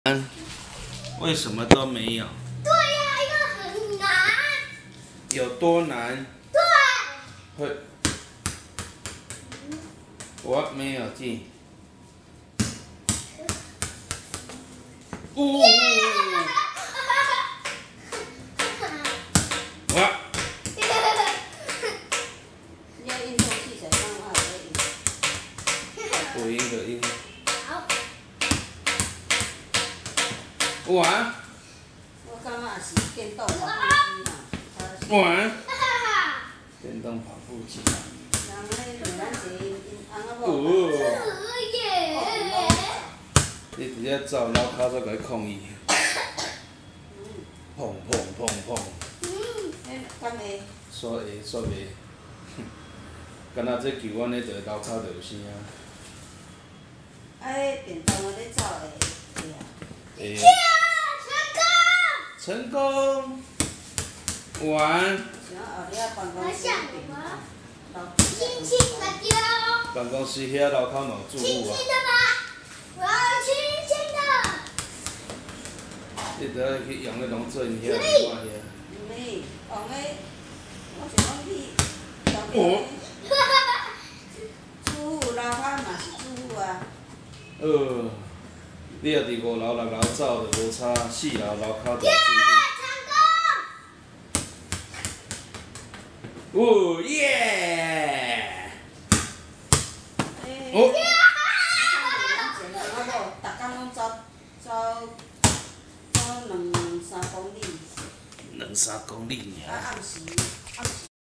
为什么都没有？ 对呀，因为很难。 有多难？ 对。 会，我没有记。呜、我。 要运动器材上还可以。 有音的音。 好。 玩。 我感觉是电动跑步机嘛。 玩。电动跑步机。 人咧咱坐因翁仔某。 耶！ 你直接走楼骹再甲伊抗议。砰砰砰砰。 敢会？ 煞会煞袂，敢若这球阮咧坐楼骹就有声啊。 迄电动的咧走会会啊。 会。 成功！ 成功。完。 像后壁办公室电动。 轻轻的丢。 办公室遐楼骹嘛有住轻轻户啊。 的吧，我要轻轻的。 你着爱去用迄种做因遐电话遐。 毋是，用迄，我想讲你后壁住户楼骹嘛是住户啊。 你若伫5楼6楼走就无差，4楼楼骹就有住户。哦耶！哦。 前翁仔某，逐工拢走2、3公里。 2、3公里尔。 啊，暗时。